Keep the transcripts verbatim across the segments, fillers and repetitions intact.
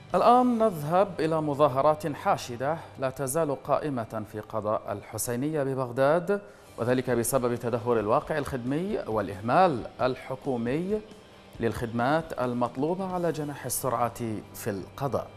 الآن نذهب إلى مظاهرات حاشدة لا تزال قائمة في قضاء الحسينية ببغداد، وذلك بسبب تدهور الواقع الخدمي والإهمال الحكومي للخدمات المطلوبة على جناح السرعة في القضاء.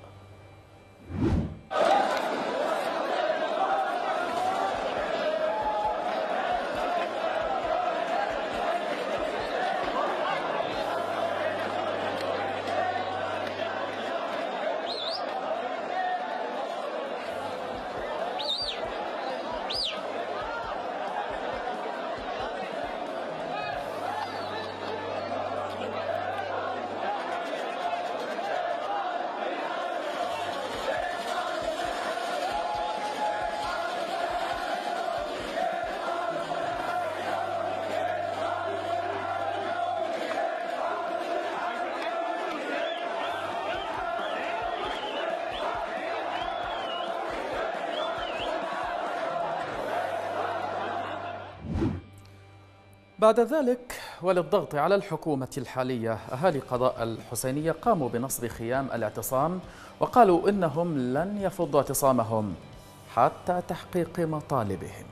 بعد ذلك وللضغط على الحكومة الحالية، أهالي قضاء الحسينية قاموا بنصب خيام الاعتصام، وقالوا إنهم لن يفضوا اعتصامهم حتى تحقيق مطالبهم.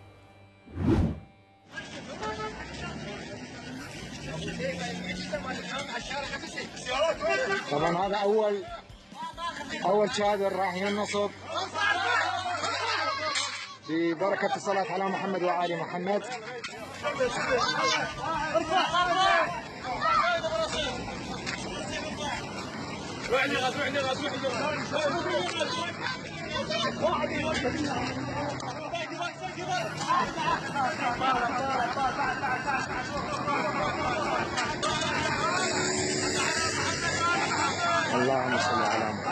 طبعا هذا أول أول شادر راح ينصب ببركة الصلاة على محمد وآل محمد. اللهم صل على محمد.